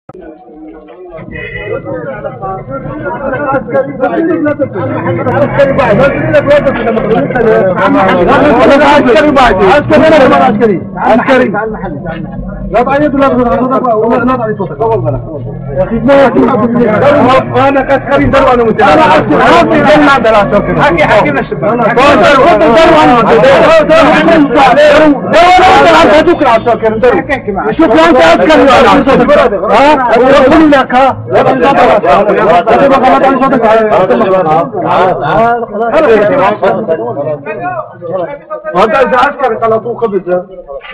عسكري لا تعيط ولا تعيط صوتك يا اخي انا عسكري ندور انا وانت انا عسكري حكينا الشباب شوف انت عسكري يقول لك انت عسكري خلطوه خبز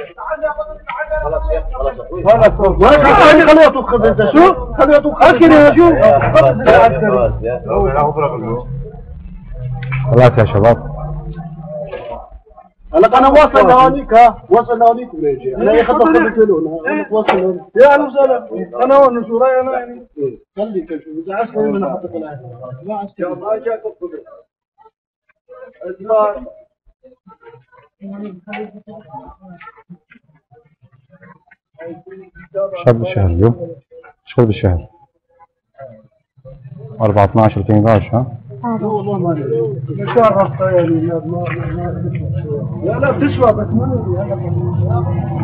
خليته خبز شو خليته خبز شو خلاص يا شباب هلا انا واصل لهونيك واصل لهونيك ورجع انا ياخذ خبز لون واصل هون يا اهلا وسهلا انا هون شو رايي انا يعني خليك شوف اذا عسكري من احطك الان لا عسكري ما جاك الخبز اسمع شهر الشهر اليوم شهر بالشهر 4/12/2011 ها؟ والله ما شهر يعني لا بتسوى بس ما